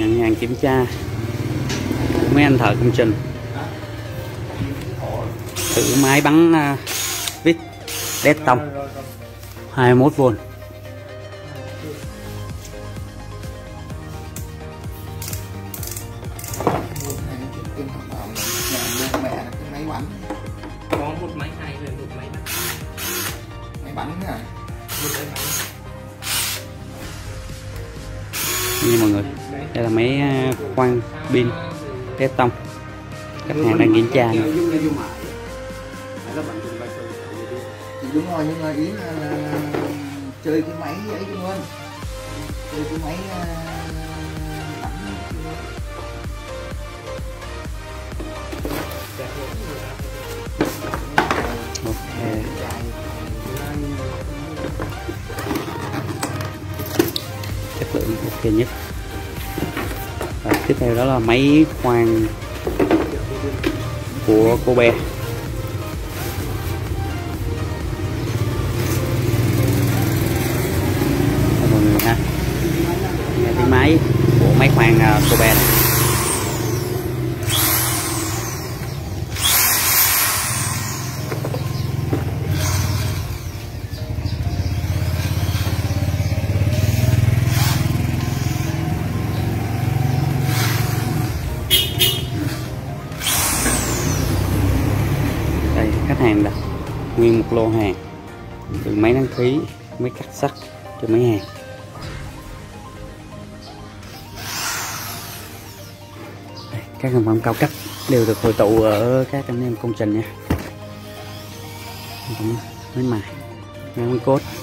nhận hàng kiểm tra mấy anh thợ công trình thử máy bắn vít đét tông 21V. Có một máy hay rồi một máy bắn. Máy bắn à? Một máy bắn. Như mọi người, đây là máy khoan pin đét tông, khách hàng đang kiểm tra. Thì đúng rồi, nhưng mà ý là chơi cái máy ấy luôn, chơi cái máy bắn. Ok, chất lượng ok nhất. Và tiếp theo đó là máy khoan của Kobe. Mọi người ha, nghe tiếng máy của máy khoan Kobe này. Đây, khách hàng đặt nguyên một lô hàng từ máy đăng ký, máy cắt sắt cho máy hàng. Đây, các sản phẩm cao cấp đều được hội tụ ở các anh em công trình nha. Máy mài, máy cốt.